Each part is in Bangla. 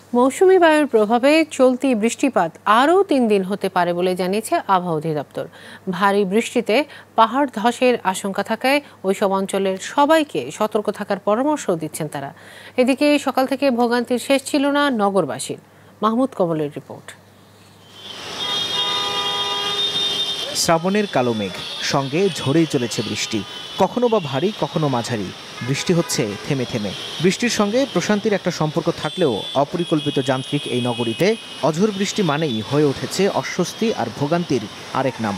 মৌসুমী বায়ুর প্রভাবে চলতি বৃষ্টিপাত আরও 3 দিন হতে পারে বলে জানিয়েছে আবহাওয়া অধিদপ্তর। ভারী বৃষ্টিতে পাহাড় ধসের আশঙ্কা থাকায় ওইসব অঞ্চলের সবাইকে সতর্ক থাকার পরামর্শ দিচ্ছেন তারা। এদিকে সকাল থেকে ভোগান্তির শেষ ছিল না নগরবাসীর। মাহমুদ কমলের রিপোর্ট। শ্রাবণের কালো মেঘ, সঙ্গে ঝরেই চলেছে বৃষ্টি, কখনো বা ভারী কখনো মাঝারি। বৃষ্টি হচ্ছে থেমে থেমে। বৃষ্টির সঙ্গে প্রশান্তির একটা সম্পর্ক থাকলেও অপরিকল্পিত যান্ত্রিক এই নগরীতে অঝোর বৃষ্টি মানেই হয়ে উঠেছে অস্বস্তি আর ভোগান্তির আরেক নাম।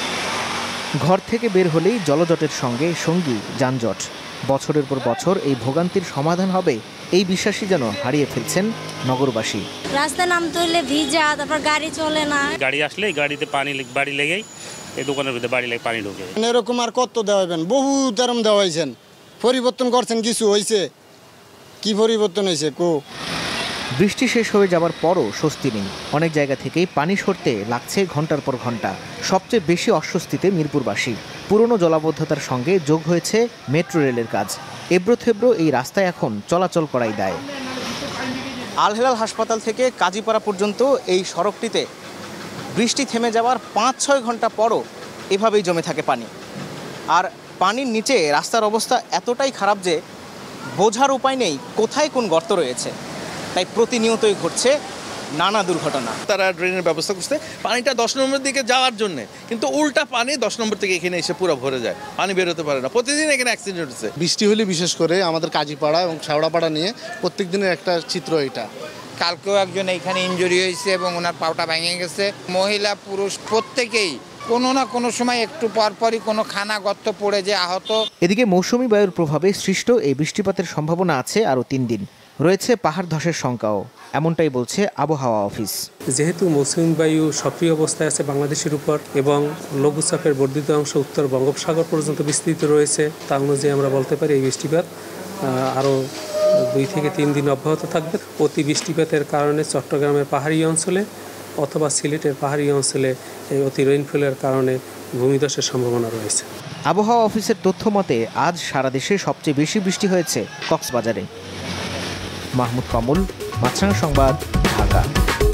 ঘর থেকে বের হলেই জলজটের সঙ্গে সঙ্গী যানজট। বছরের পর বছর এই ভোগান্তির সমাধান হবে এই বিশ্বাসই যেন হারিয়ে ফেলছেন নগরবাসী। রাস্তায় নামতে হলে ভিজা, তারপর গাড়ি চলে না। গাড়ি আসলে গাড়িতে বাড়ি লেগেই এই দোকানের ভিতরে বাড়ি লেগে পানি ঢোকে। এরকম আর কত দেওয়াবেন, বহু তেরম দেওয়াইছেন, পরিবর্তন করছেন, কিছু হয়েছে? কি পরিবর্তন হয়েছে কো? বৃষ্টি শেষ হয়ে যাবার পরও স্বস্তি নেই। অনেক জায়গা থেকেই পানি সরতে লাগছে ঘন্টার পর ঘন্টা। সবচেয়ে বেশি অস্বস্তিতে মিরপুরবাসী। পুরনো জলাবদ্ধতার সঙ্গে যোগ হয়েছে মেট্রো রেলের কাজ। এবড়ো-থেবড়ো এই রাস্তায় এখন চলাচল করাই দায়। আল হেলাল হাসপাতাল থেকে কাজীপাড়া পর্যন্ত এই সড়কটিতে বৃষ্টি থেমে যাওয়ার 5-6 ঘন্টা পরও এভাবেই জমে থাকে পানি। আর পানির নিচে রাস্তার অবস্থা এতটাই খারাপ যে বোঝার উপায় নেই কোথায় কোন গর্ত রয়েছে। তাই প্রতিনিয়তই ঘটছে নানা দুর্ঘটনা। তারা ড্রেনের ব্যবস্থা করছে পানিটা 10 নম্বর দিকে যাওয়ার জন্য, কিন্তু উল্টা পানি 10 নম্বর থেকে এখানে এসে পুরো ভরে যায়, পানি বেরোতে পারে না। প্রতিদিন এখানে অ্যাক্সিডেন্ট হচ্ছে। বৃষ্টি হলে বিশেষ করে আমাদের কাজীপাড়া এবং শেওড়াপাড়া নিয়ে প্রত্যেক দিনের একটা চিত্র এটা। কালকেও একজন এখানে ইনজুরি হয়েছে এবং ওনার পাওটা ভেঙে গেছে। মহিলা পুরুষ প্রত্যেকেই কোনো না কোনো সময় একটু পরপরই কোনো খানা গর্ত পড়ে যে আহত। এদিকে মৌসুমী বায়ুর প্রভাবে সৃষ্ট এই বৃষ্টিপাতের সম্ভাবনা আছে আরও 3 দিন। রয়েছে পাহাড় ধসের শঙ্কাও, এমনটাই বলছে আবহাওয়া অফিস। যেহেতু মৌসুমী বায়ু সক্রিয় অবস্থায় আছে বাংলাদেশের উপর এবং লঘুচাপের বর্ধিত অংশ উত্তর বঙ্গোপসাগর পর্যন্ত বিস্তৃত রয়েছে, তা অনুযায়ী আমরা বলতে পারি এই বৃষ্টিপাত আরও 2 থেকে 3 দিন অব্যাহত থাকবে। অতি বৃষ্টিপাতের কারণে চট্টগ্রামের পাহাড়ি অঞ্চলে অথবা সিলেটের পাহাড়ি অঞ্চলে এই অতি রেইনফলের কারণে ভূমিধসের সম্ভাবনা রয়েছে। আবহাওয়া অফিসের তথ্য মতে আজ সারা দেশে সবচেয়ে বেশি বৃষ্টি হয়েছে কক্সবাজারে। মাহমুদ কমল, মাছরাঙা সংবাদ, ঢাকা।